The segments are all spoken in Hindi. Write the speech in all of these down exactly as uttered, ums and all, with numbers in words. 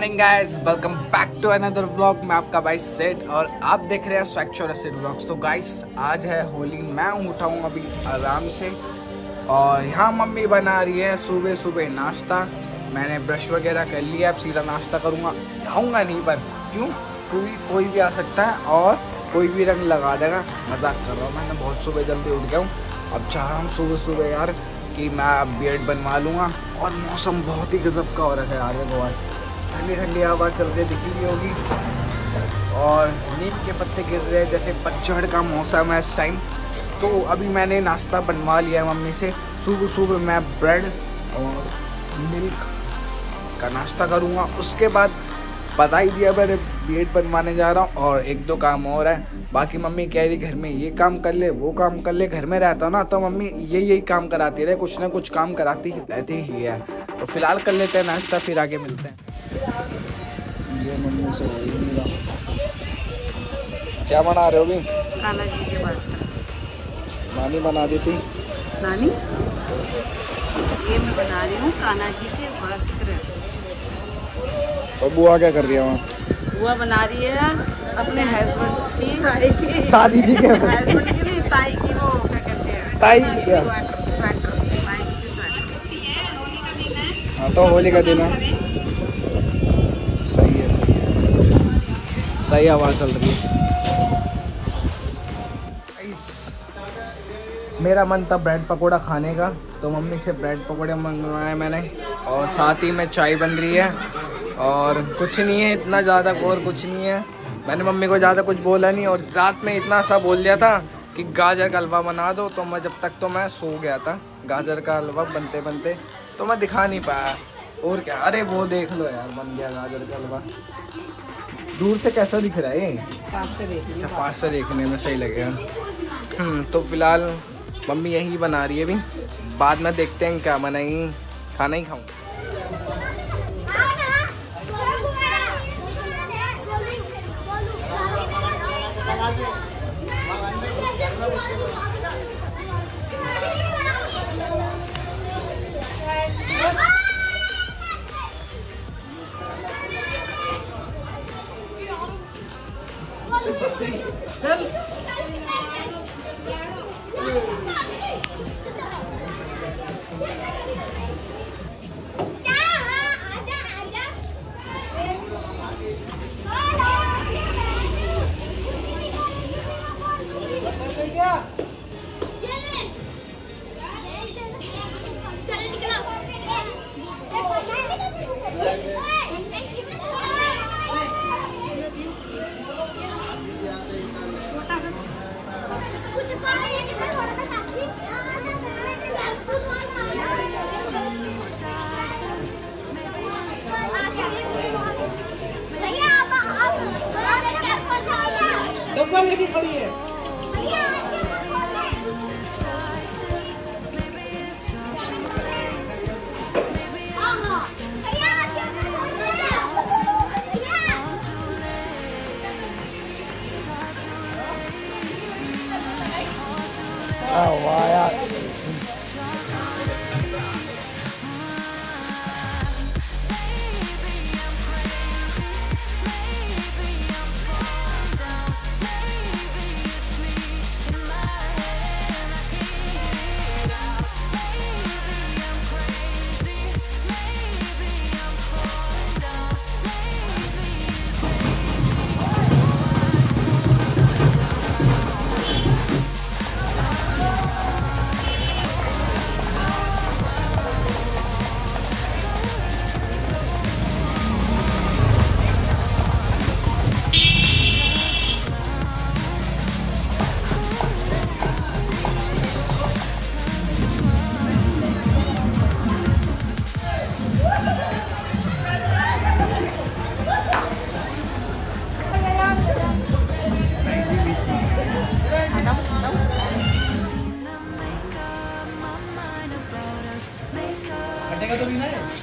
Morning guys, welcome back to another vlog. मैं आपका भाई सेड और आप देख रहे हैं स्वैग सेड व्लॉग्स। तो गाइस आज है होली, मैं उठा हूँ अभी आराम से और यहाँ मम्मी बना रही है सुबह सुबह नाश्ता। मैंने ब्रश वगैरह कर लिया, अब सीधा नाश्ता करूँगा। खाऊँगा नहीं पर क्यों, कोई कोई भी आ सकता है और कोई भी रंग लगा देगा। मजाक कर रहा हूँ, मैंने बहुत सुबह जल्दी उठ गया हूँ। अब चाह रहा हूँ सुबह सुबह यार कि मैं अब बियर्ड बनवा लूँगा। और मौसम बहुत ही गजब का हो रहा है यार, देखो ठंडी ठंडी हवा चल रही दिख रही होगी और नीम के पत्ते गिर रहे हैं, जैसे पतझड़ का मौसम है इस टाइम। तो अभी मैंने नाश्ता बनवा लिया है मम्मी से। सुबह सुबह मैं ब्रेड और मिल्क का नाश्ता करूँगा। उसके बाद बता ही दिया मैंने बियर्ड बनवाने जा रहा हूँ और एक दो काम और है। बाकी मम्मी कह रही घर में ये काम कर ले वो काम कर ले। घर में रहता ना तो मम्मी यही यही काम कराती रहे, कुछ ना कुछ काम कराती रहती ही है। तो फिलहाल कर लेते हैं नाश्ता, फिर आगे मिलते हैं। ये मम्मी से क्या बना रहे हो भी? कान्हा जी के वास्ते। नानी बना देती। नानी ये मैं बना रही हूँ कान्हा जी के वस्त्र। और बुआ क्या कर रही है वहाँ? बुआ बना रही है अपने हस्बैंड की, ताई की, दादी जी के हस्बैंड की नहीं, ताई की, वो क्या कहते हैं, ताई की क्या? स्वेटर, ताई जी की स्वेटर। हाँ तो होली का दिन है, सही है सही है, सही आवाज़ चल रही है। मेरा मन था ब्रेड पकोड़ा खाने का, तो मम्मी से ब्रेड पकोड़े मंगवाए मैंने और साथ ही में चाय बन रही है। और कुछ नहीं है इतना ज़्यादा, और कुछ नहीं है। मैंने मम्मी को ज़्यादा कुछ बोला नहीं और रात में इतना सा बोल दिया था कि गाजर का हलवा बना दो। तो मैं जब तक तो मैं सो गया था, गाजर का हलवा बनते बनते तो मैं दिखा नहीं पाया। और क्या, अरे वो देख लो यार, बन गया गाजर का हलवा। दूर से कैसा दिख रहा है? पास से देखने, अच्छा पास से देखने में सही लगेगा। तो फिलहाल मम्मी यही बना रही है, अभी बाद में देखते हैं क्या बनाएगी। खाना ही खाऊँ। खड़ी है। वाह यार, का तो भी ना है।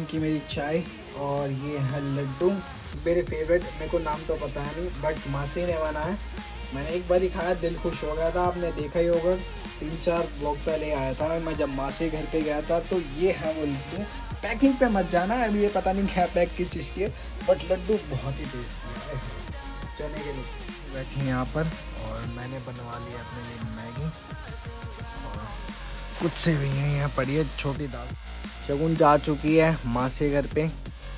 की मेरी चाय और ये है लड्डू मेरे फेवरेट। मेरे को नाम तो पता है नहीं बट मासी ने बनाया। मैंने एक बार ही खाया, दिल खुश हो गया था। आपने देखा ही होगा, तीन चार ब्लॉग पहले आया था मैं जब मासी घर पे गया था। तो ये है वो लड्डू। पैकिंग पे मत जाना, अभी ये पता नहीं क्या पैक किस चीज़ की है, बट लड्डू बहुत ही टेस्टी है। चने के लिए बैठे हैं यहाँ पर और मैंने बनवा लिया अपने लिए मैगी और कुछ से भी हैं यहाँ पड़ी है छोटी दाल। शगुन जा चुकी है माँ से घर पे,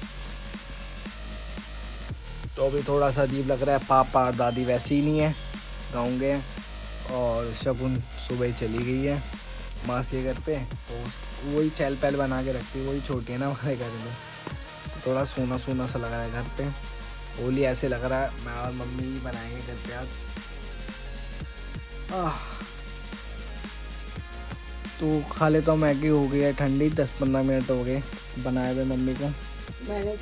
तो अभी थोड़ा सा अजीब लग रहा है। पापा और दादी वैसे ही नहीं है, गाँव गए, और शगुन सुबह चली गई है माँ से घर पे। तो उस वही चहल पहल बना के रखती है, वही छोटी है ना हमारे घर में, तो थोड़ा सूना सूना सा लग रहा है घर पे। होली ऐसे लग रहा है मैं और मम्मी ही बनाएंगे घर पे आज। आह तो खा लेता हूँ। मैगी हो गई है ठंडी, दस पंद्रह मिनट हो गए बनाए हुए मम्मी को। मैंने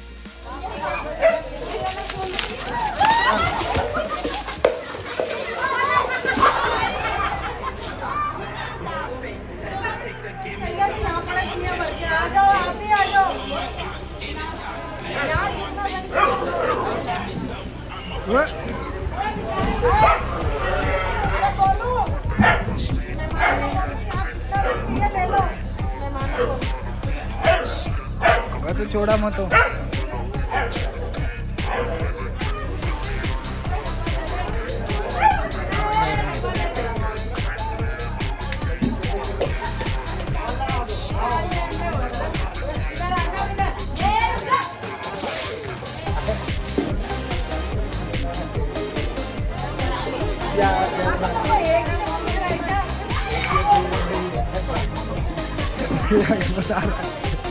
तो छोड़ा मत हो। बता रहा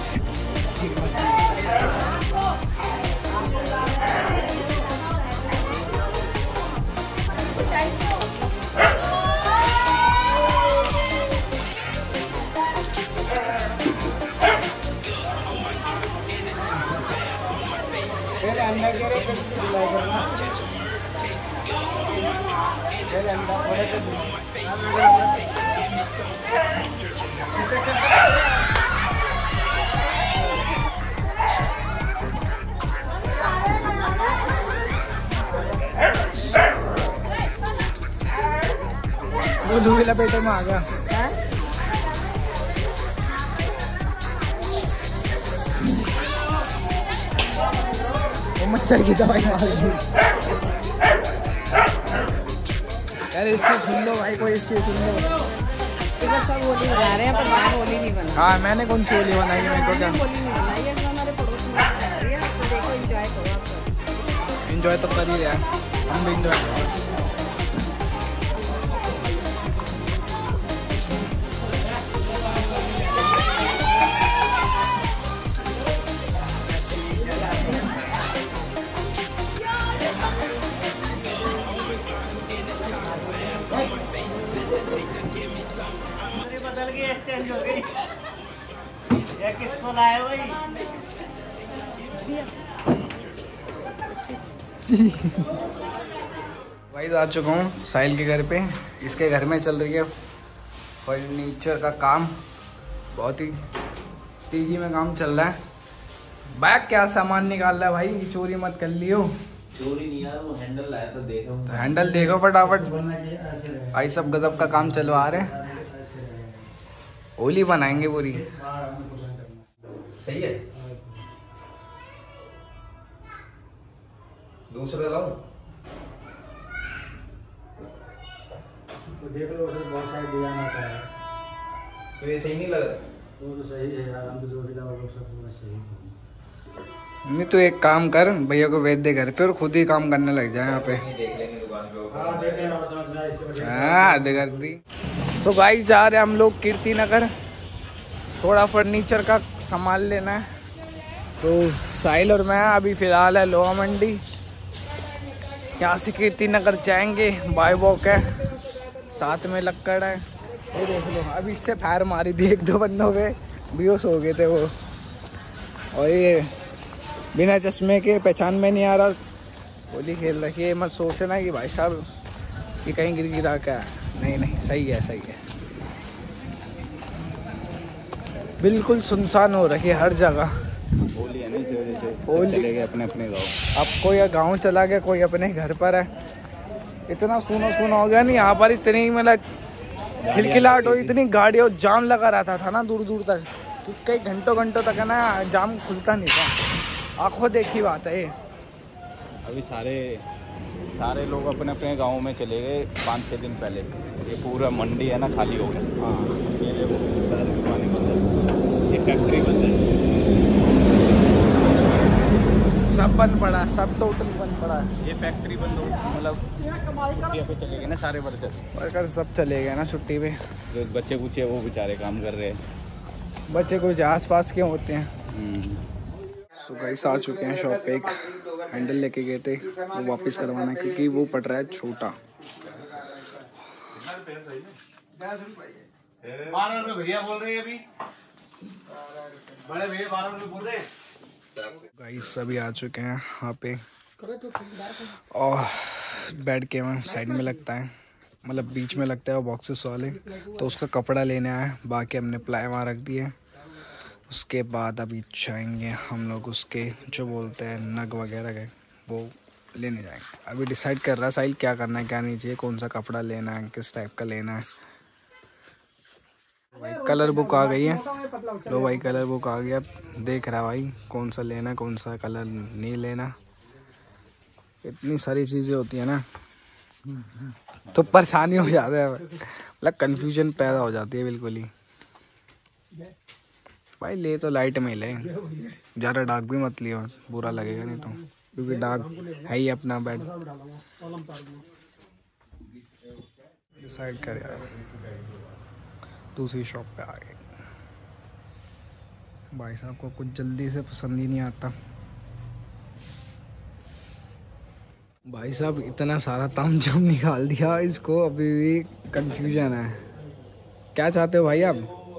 वो धूल लपेटे में आ गया। वो मच्छर की दवाई मार दी यार। इसकी सुन लो भाई, कोई इसकी सुन लो। सब होली बना रहे हैं पर मैं होली नहीं बना। हाँ मैंने कौन सी होली बनाई है? मेरे को क्या होली नहीं बनाई है, हमारे पड़ोस में बना रही है। तो देखो एंजॉय करो आप। एंजॉय तो कर ही रहे हैं, हम भी एंजॉय करें। बदल गई, एक्सचेंज हो गई। ये किसको लाए भाई? भाई आ चुका हूँ साहिल के घर पे। इसके घर में चल रही है फर्नीचर का काम, बहुत ही तेजी में काम चल रहा है। बैग क्या सामान निकाल रहा है भाई, चोरी मत कर लियो। चोरी नहीं यार, वो हैंडल लाया तो देखो। तो हैंडल देखो फटाफट। भाई सब गजब का काम चलवा रहे हैं, होली बनाएंगे पूरी। सही है। दूसरा लाओ तो देख लो, उसमें बहुत सारे डिजाइन आता है। तो ये सही नहीं लग रहा? वो तो सही है यार, हम तो जो डिजाइन वो सब पूरा सही है। नहीं तो एक काम कर, भैया को भेज दे घर पे और खुद ही काम करने लग जाए यहाँ पे। देख लेंगे दुकान पे। हाँ देखें और समझ में आए, इससे बढ़िया। हाँ आधे कर दी। तो गाइस जा रहे हैं हम लोग कीर्ति नगर, थोड़ा फर्नीचर का सामान लेना है। तो साहिल और मैं अभी फ़िलहाल है लोहा मंडी, यहाँ से कीर्ति नगर जाएंगे। बाय वॉक है, साथ में लक्कड़ है। ये देख लो, अभी इससे फायर मारी थी एक दो बंदों पे, बेहोश हो गए थे वो। और ये बिना चश्मे के पहचान में नहीं आ रहा, होली खेल रखी है। मत सोचना कि भाई साहब कि कहीं गिर गिरा क्या, नहीं नहीं सही है सही है। बिल्कुल सुनसान हो रखी है हर जगह। होली है ना, इसी वजह से सब चले गए अपने अपने गाँव। अब कोई गाँव चला गया, कोई अपने घर पर है। इतना सूना सूना हो गया नहीं यहाँ पर, इतनी मतलब खिलखिलाहट हो, इतनी गाड़ियों जाम लगा रहता था ना दूर दूर तक, कि कई घंटों घंटों तक है ना जाम खुलता नहीं था। आंखों देखी बात है ये। अभी सारे सारे लोग अपने अपने गाँव में चले गए पाँच छः दिन पहले। ये पूरा मंडी है ना खाली हो गया। हाँ, ये देखो सारी दुकानें बंद है, ये फैक्ट्री बंद है, सब बंद पड़ा, सब टोटल बंद पड़ा है। ये फैक्ट्री बंद हो, मतलब छुट्टियों पे चले गए ना सारे वर्कर। वर्कर सब चले गए ना छुट्टी पे। जो बच्चे कुछ है वो बेचारे काम कर रहे हैं। बच्चे कुछ आस पास के होते हैं। तो गाइस आ चुके हैं शॉप पे, एक हैंडल लेके गए थे, वो वापस करवाना है क्योंकि वो पड़ रहा है छोटा। बारह रुपए भैया बोल रहे हैं अभी, बड़े भैया बारह रुपए बोल रहे हैं। गाइस अभी आ चुके हैं यहाँ पे, और बेड के वहाँ साइड में लगता है, मतलब बीच में लगता है वो बॉक्सेस वाले, तो उसका कपड़ा लेने आया। बाकी हमने प्लाई वहाँ रख दिए। उसके बाद अभी जाएंगे हम लोग उसके जो बोलते हैं नग वगैरह के, वो लेने जाएंगे। अभी डिसाइड कर रहा है साहिल क्या करना है क्या नहीं चाहिए, कौन सा कपड़ा लेना है, किस टाइप का लेना है। भाई कलर बुक आ गई है, लो भाई कलर बुक आ गया। देख रहा है भाई कौन सा लेना, कौन सा कलर नहीं लेना। इतनी सारी चीज़ें होती है ना, तो परेशानी हो जाता है, मतलब कन्फ्यूजन पैदा हो जाती है बिल्कुल ही। भाई ले तो लाइट में ले, ज़्यादा डार्क भी मत लियो, बुरा लगेगा नहीं तो, क्योंकि डार्क है ही अपना बेड। डिसाइड कर यार, दूसरी शॉप पे आ गए। भाई साहब को कुछ जल्दी से पसंद ही नहीं आता। भाई साहब इतना सारा तामझाम निकाल दिया, इसको अभी भी कंफ्यूजन है। क्या चाहते हो भाई आप,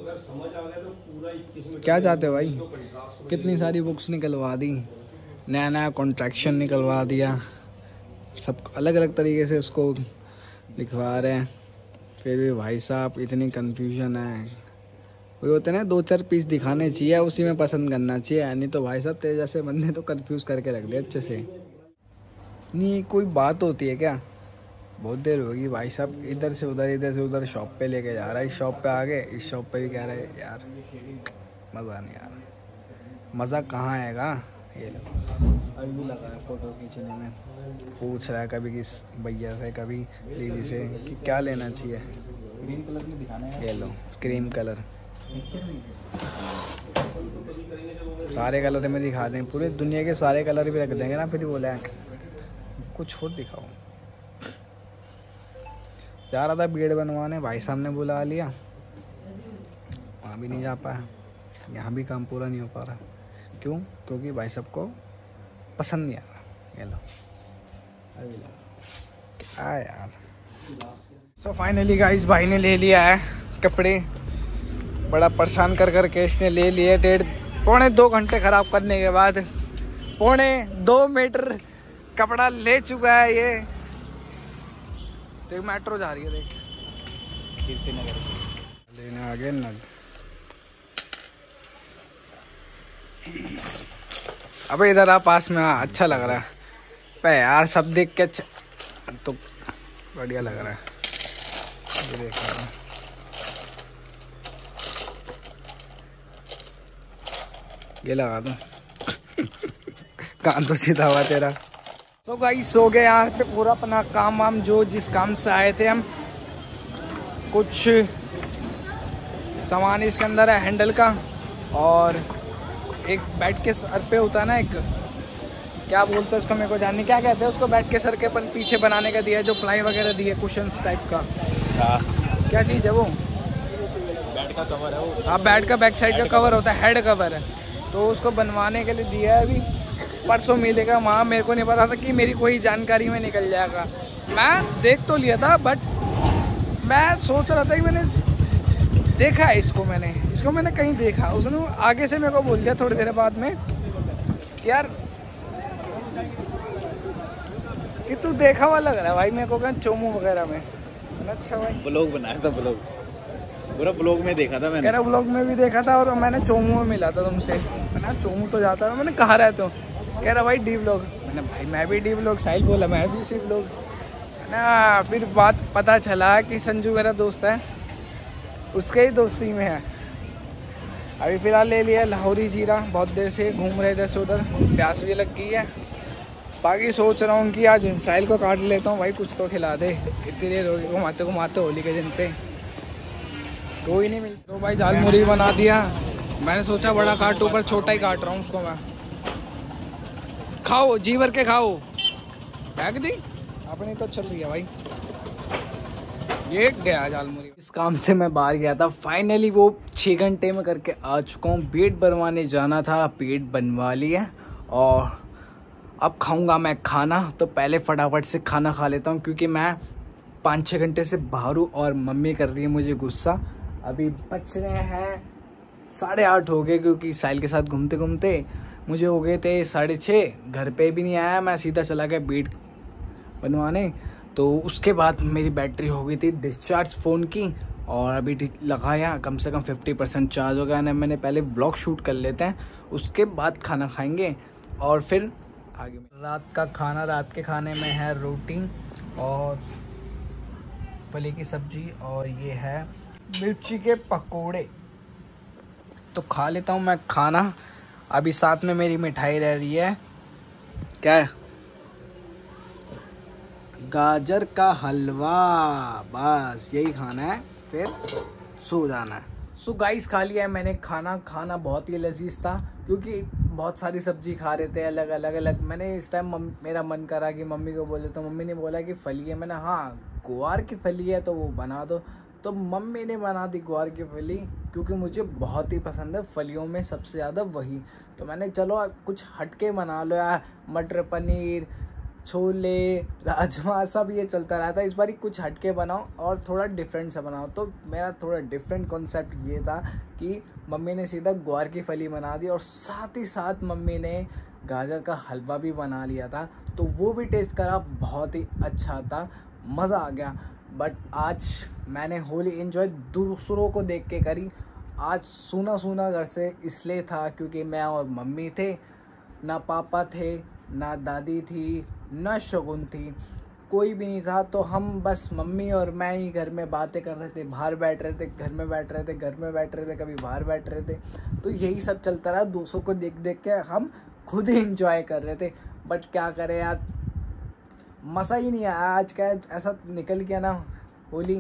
क्या चाहते हो भाई? कितनी सारी बुक्स निकलवा दी, नया नया कॉन्ट्रैक्शन निकलवा दिया, सब अलग अलग तरीके से उसको लिखवा रहे हैं, फिर भी भाई साहब इतनी कंफ्यूजन है। वही होते हैं ना, दो चार पीस दिखाने चाहिए, उसी में पसंद करना चाहिए, नहीं तो भाई साहब तेरे जैसे बंदे तो कंफ्यूज करके रख दे अच्छे से। नहीं कोई बात होती है क्या? बहुत देर होगी भाई साहब, इधर से उधर इधर से उधर शॉप पे लेके जा रहा है। इस शॉप पे आ गए, इस शॉप पे भी कह रहे हैं यार मज़ा नहीं आ रहा। मज़ा कहाँ आएगा? ये लो अभी भी लगा है फ़ोटो खींचने में, पूछ रहा है कभी किस भैया से कभी दीदी से कि क्या लेना चाहिए। ग्रीन कलर में दिखाना है, ये लो क्रीम कलर, सारे कलर में दिखा दें, पूरे दुनिया के सारे कलर भी रख देंगे ना, फिर बोला कुछ और दिखाओ। जा रहा था बेड बनवाने, भाई साहब ने बुला लिया, वहाँ भी नहीं जा पाया, यहाँ भी काम पूरा नहीं हो पा रहा। क्यों? क्योंकि भाई साहब को पसंद नहीं आ रहा। ये लो अभी लो क्या यार। सो फाइनली गाइस भाई ने ले लिया है कपड़े, बड़ा परेशान कर कर के इसने ले लिए। डेढ़ पौने दो घंटे ख़राब करने के बाद पौने दो मीटर कपड़ा ले चुका है ये। देख मेट्रो जा रही है, देख कीर्ति नगर लेने आ गए नग। अबे इधर आ पास में, आ अच्छा लग रहा है पे यार, सब देख के अच्छा तो बढ़िया लग रहा है। ये देख रहा हूँ, ये लगा दूं कान तो सीधा हुआ तेरा। तो गाइस हो गया यहाँ पे पूरा अपना काम वाम, जो जिस काम से आए थे हम। कुछ सामान इसके अंदर है हैंडल का, और एक बेड के सर पे होता है ना, एक क्या बोलते हैं उसको, मेरे को जानने क्या कहते हैं उसको, बेड के सर के पन पीछे बनाने का दिया है, जो प्लाई वगैरह दी है कुशन्स टाइप का। हाँ, क्या चीज़ है वो? बेड का कवर है वो। हाँ बेड का बैक साइड का कवर होता है, हेड कवर है, तो उसको बनवाने के लिए दिया है। अभी परसों मिलेगा वहाँ, मेरे को नहीं पता था कि मेरी कोई जानकारी में निकल जाएगा। मैं देख तो लिया था, बट मैं सोच रहा था कि मैंने देखा है इसको, मैंने इसको मैंने कहीं देखा। उसने आगे से मेरे को बोल दिया थोड़ी देर बाद में यार कि तू देखा हुआ लग रहा है भाई मेरे को, कहीं चोमू वगैरह में। अच्छा भाई ब्लॉग बनाया था, ब्लॉग पूरा ब्लॉग में देखा था मैंने। कह रहा ब्लॉग में भी देखा था, और मैंने चोमू में मिला था तुमसे। ना चोमू तो जाता है। मैंने कहाँ रहते हो, कह रहा भाई डी व्लॉग। मैंने भाई मैं भी डी व्लॉग। साहिल बोला मैं भी सी व्लॉग ना। फिर बात पता चला कि संजू मेरा दोस्त है, उसके ही दोस्ती में है। अभी फ़िलहाल ले लिया लाहौरी जीरा, बहुत देर से घूम रहे इधर से उधर, प्यास भी लग गई है। बाकी सोच रहा हूँ कि आज साहिल को काट लेता हूँ भाई, कुछ तो खिला दे। इतनी देर होगी घुमाते घुमाते होली के दिन पे, कोई नहीं मिलता। तो भाई दाल मुरही बना दिया। मैंने सोचा बड़ा काटूं पर छोटा ही काट रहा हूँ उसको मैं। खाओ जी भर के खाओ। फेंक दी अपनी तो चल रही है भाई। ये गया दाल मुरही। इस काम से मैं बाहर गया था, फाइनली वो छः घंटे में करके आ चुका हूँ। पेट बनवाने जाना था, पेट बनवा लिया और अब खाऊंगा मैं खाना। तो पहले फटाफट से खाना खा लेता हूँ क्योंकि मैं पाँच छः घंटे से बाहर हूँ और मम्मी कर रही है मुझे गुस्सा। अभी बच रहे हैं साढ़े आठ हो गए क्योंकि साहिल के साथ घूमते घूमते मुझे हो गए थे साढ़े छः। घर पे भी नहीं आया मैं, सीधा चला गया पेट बनवाने। तो उसके बाद मेरी बैटरी हो गई थी डिस्चार्ज फ़ोन की और अभी लगाया, कम से कम फिफ्टी परसेंट चार्ज हो गया ना। मैंने पहले ब्लॉग शूट कर लेते हैं, उसके बाद खाना खाएंगे और फिर आगे। रात का खाना, रात के खाने में है रोटी और फली की सब्जी और ये है मिर्ची के पकोड़े। तो खा लेता हूँ मैं खाना। अभी साथ में मेरी मिठाई रह रही है, क्या है, गाजर का हलवा। बस यही खाना है, फिर सो जाना है। सो गाइस खा लिया है मैंने खाना। खाना बहुत ही लजीज था क्योंकि बहुत सारी सब्जी खा रहे थे अलग अलग अलग। मैंने इस टाइम मेरा मन करा कि मम्मी को बोले, तो मम्मी ने बोला कि फली है। मैंने हाँ ग्वार की फली है तो वो बना दो। तो मम्मी ने बना दी ग्वार की फली क्योंकि मुझे बहुत ही पसंद है फलियों में सबसे ज़्यादा वही। तो मैंने चलो कुछ हटके बना लो यार, मटर पनीर, छोले, राजमा सब ये चलता रहता है। इस बार कुछ हटके बनाओ और थोड़ा डिफरेंट सा बनाओ। तो मेरा थोड़ा डिफरेंट कॉन्सेप्ट ये था कि मम्मी ने सीधा ग्वार की फली बना दी और साथ ही साथ मम्मी ने गाजर का हलवा भी बना लिया था। तो वो भी टेस्ट करा, बहुत ही अच्छा था, मज़ा आ गया। बट आज मैंने होली एंजॉय दूसरों को देख के करी। आज सूना सूना घर से इसलिए था क्योंकि मैं और मम्मी थे, ना पापा थे, ना दादी थी, ना शगुन थी, कोई भी नहीं था। तो हम बस मम्मी और मैं ही घर में बातें कर रहे थे, बाहर बैठ रहे थे, घर में बैठ रहे थे, घर में बैठ रहे थे, कभी बाहर बैठ रहे थे। तो यही सब चलता रहा। दूसरों को देख देख के हम खुद ही इंजॉय कर रहे थे। बट क्या करें यार, मज़ा ही नहीं आया। आज का ऐसा निकल गया ना होली,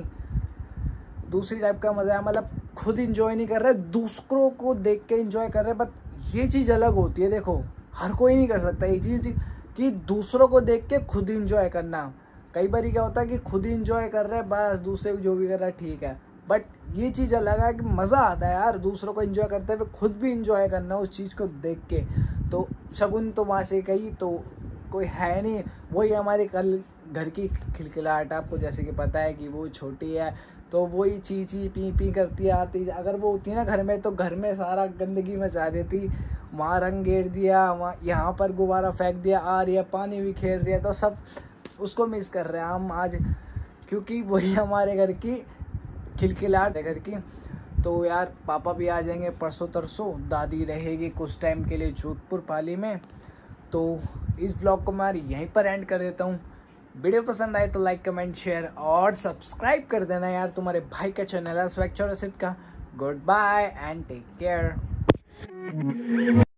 दूसरी टाइप का मज़ा है। मतलब खुद इंजॉय नहीं कर रहे, दूसरों को देख के इंजॉय कर रहे। बट ये चीज़ अलग होती है, देखो हर कोई नहीं कर सकता ये चीज़ कि दूसरों को देख के खुद इंजॉय करना। कई बार क्या होता है कि खुद इंजॉय कर रहे हैं, बस दूसरे जो भी कर रहा है ठीक है। बट ये चीज़ अलग है कि मज़ा आता है यार दूसरों को इंजॉय करते हुए खुद भी इंजॉय करना उस चीज़ को देख के। तो शगुन तो वहाँ से गई तो कोई है नहीं, वही हमारी कल घर की खिलखिलाहट। आपको जैसे कि पता है कि वो छोटी है तो वही ची ची पी पी करती आती। अगर वो होती ना घर में तो घर में सारा गंदगी मचा देती। वहाँ रंग गेर दिया, वहाँ यहाँ पर गुब्बारा फेंक दिया, आ रही है पानी भी खेल रही है। तो सब उसको मिस कर रहे हैं हम आज, क्योंकि वही हमारे घर की खिलखिलाहट है घर की। तो यार पापा भी आ जाएंगे परसों तरसों, दादी रहेगी कुछ टाइम के लिए जोधपुर पाली में। तो इस ब्लॉग को मैं यहीं पर एंड कर देता हूँ। वीडियो पसंद आए तो लाइक कमेंट शेयर और सब्सक्राइब कर देना यार, तुम्हारे भाई का चैनल है स्वैग चौरसित का। Goodbye and take care.